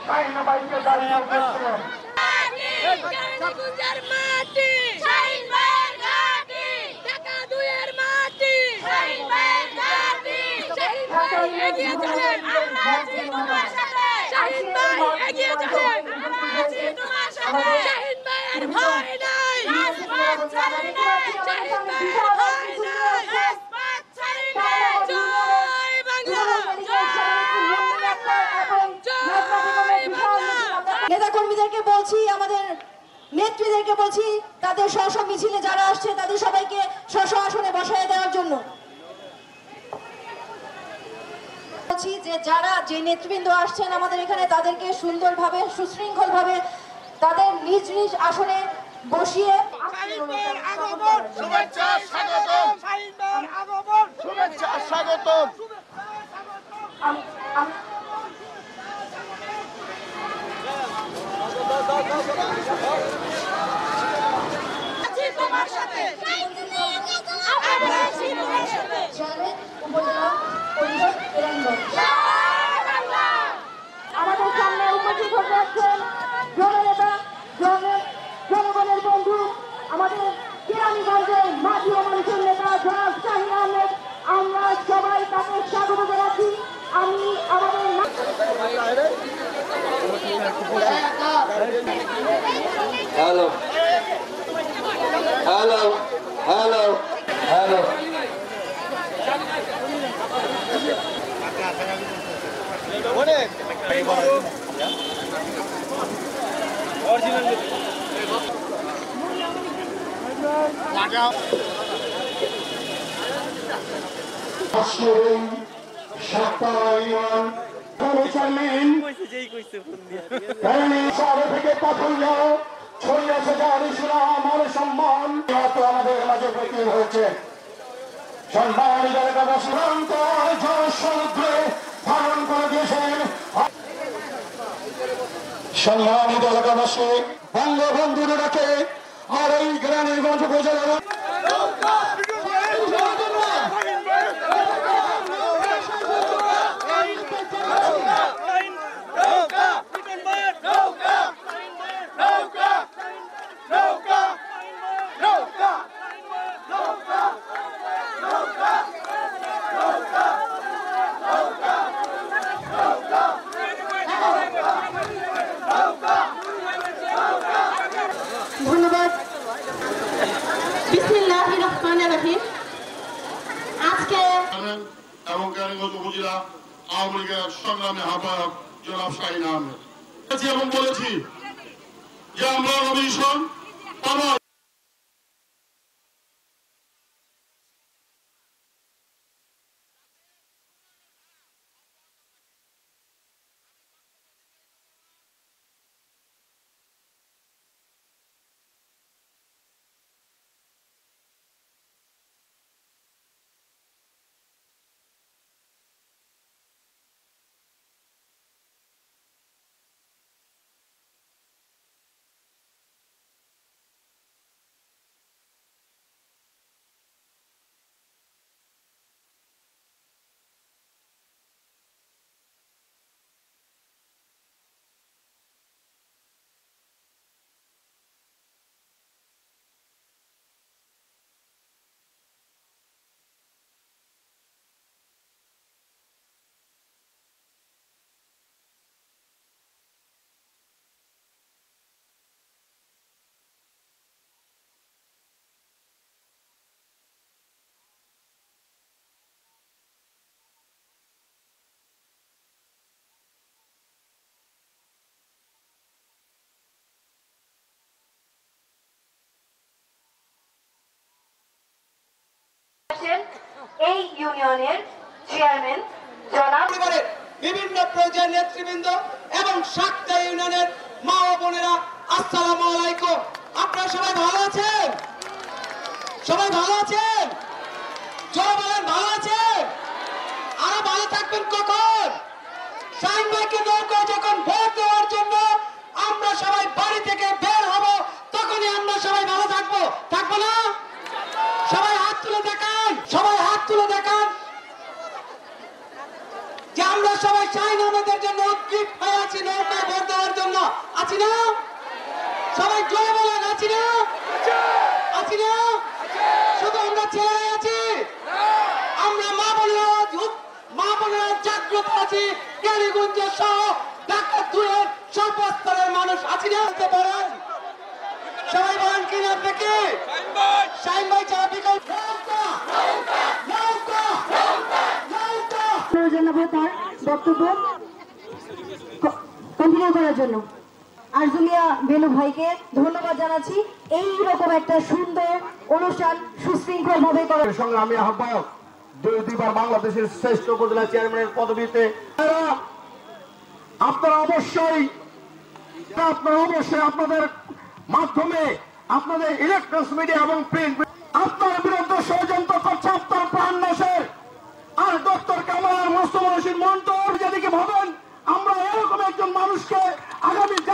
শাহিন ভাইকে দাঁড়িয়ে গেছিলেন। নেতাকর্মীদেরকে বলছি, আমাদের নেত্রীদেরকে বলছি, তাদের স্ব মিছিলে যারা আসছে তাদের সবাইকে স্ব আসনে বসায় দেওয়ার জন্য বলছি যে যারা যে নেতৃবৃন্দ আসছেন আমাদের এখানে তাদেরকে সুন্দরভাবে সুশৃঙ্খলভাবে তাদের নিজ নিজ আসনে বসিয়ে শুভেচ্ছা স্বাগতম, শুভেচ্ছা স্বাগতম। আমাদের সামনে উপস্থিত হতে যাচ্ছেন জননেতা জনগণের বন্ধু আমাদের কেরানীগঞ্জের মাটি ও মানুষের নেতা জনাব শাহিন আহমেদ। আমরা সবাই তাকে স্বাগত জানাচ্ছি। আমি আমাদের হ্যালো হ্যালো হ্যালো হ্যালো আমাদের মাঝে বেঁকে হয়েছে। সম্মানিত এলাকাবাসী সমুদ্রে ধারণ করে দিয়েছেন। সম্মানিত এলাকাবাসী বঙ্গবন্ধুর ডাকে আর এই কেরানীগঞ্জ উপজেলার ধন্যবাদ। বিসমিল্লাহির রহমানির রহিম। আজকে এবং কেরানীগঞ্জ উপজেলা আওয়ামী লীগের সংগ্রামী আহ্বায়ক জনাব শাহিন আহমেদ এবং বলেছি যে আমরা নমিনেশন পাবো। এই ইউনিয়নের চেয়ারম্যান জনাব বিভিন্ন পর্যায়ের নেতৃবৃন্দ এবং সাতটা ইউনিয়নের মা ও বোনেরা, আসসালামু আলাইকুম। আপনারা সবাই ভালো আছেন? সবাই ভালো আছেন? জয় বলেন, ভালো আছেন? আরো ভালো থাকবেন কখন? শাহিন ভাইকে নৌকায় যখন ভোট দেওয়ার জন্য আমরা সবাই বাড়ি থেকে বের হব, তখনই আমরা সবাই ভালো থাকবো। থাকবো না? সবাই হাত তুলে দেখান, সবাই হাত তুলে দেখান যে আমরা সবাই শাহিন আহমেদের জন্য উদ্গ্রীব হয়ে আছি নৌকায় ভোট দুয়ের সর্বস্তরের মানুষ আছি না হতে পারেন সবাই বলেন কিনা থেকে শাহিন ভাই ছাড়া বিকল্প জানাবো তার বক্তব্য কন্টিনিউ করার জন্য। আরজুমিয়া বেনু ভাইকে ধন্যবাদ জানাচ্ছি এই রকম একটা সুন্দর অনুষ্ঠান সুশৃঙ্খল ভাবে করার। সংগ্রামী আহ্বায়ক দুইবার বাংলাদেশের শ্রেষ্ঠ উপজেলা চেয়ারম্যানের পদবিতে আপনারা অবশ্যই আপনাদের মাধ্যমে আপনাদের ইলেকট্রনিক্স মিডিয়া এবং প্রিন্ট আপনার বিরুদ্ধে ষড়যন্ত্র করছে আপনার প্রাণ নাশের। আর ডক্টর কামাল মুস্তফা রশিদ মন্টুর যেদিকে ভাবেন আমরা এরকম একজন মানুষকে আগামী